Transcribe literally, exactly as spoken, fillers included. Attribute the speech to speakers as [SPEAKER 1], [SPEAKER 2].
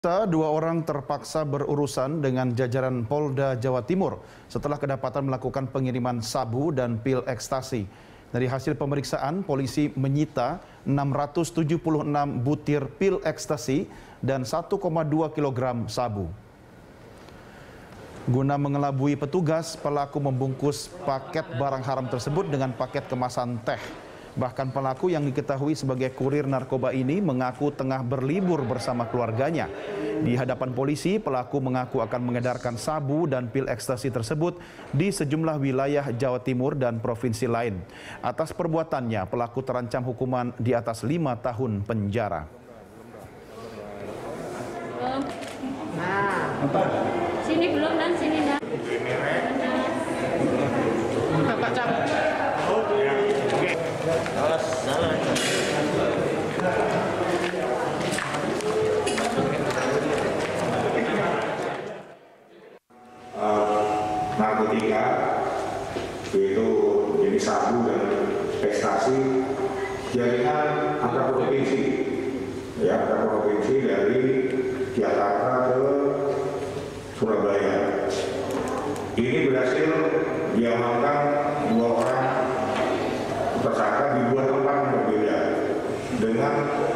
[SPEAKER 1] Dua orang terpaksa berurusan dengan jajaran Polda Jawa Timur setelah kedapatan melakukan pengiriman sabu dan pil ekstasi. Dari hasil pemeriksaan, polisi menyita enam ratus tujuh puluh enam butir pil ekstasi dan satu koma dua kilogram sabu. Guna mengelabui petugas, pelaku membungkus paket barang haram tersebut dengan paket kemasan teh. Bahkan pelaku yang diketahui sebagai kurir narkoba ini mengaku tengah berlibur bersama keluarganya. Di hadapan polisi, pelaku mengaku akan mengedarkan sabu dan pil ekstasi tersebut di sejumlah wilayah Jawa Timur dan provinsi lain. Atas perbuatannya, pelaku terancam hukuman di atas lima tahun penjara.
[SPEAKER 2] Nah, sini belum dan sini dah. Bapak Cap.
[SPEAKER 3] Alas, jalan.
[SPEAKER 4] Uh, narkotika yaitu jenis sabu dan ekstasi jaringan antar provinsi, ya antar provinsi dari Jakarta ke Surabaya. Ini berhasil diamankan dua orang tersangka di dua tempat yang berbeda dengan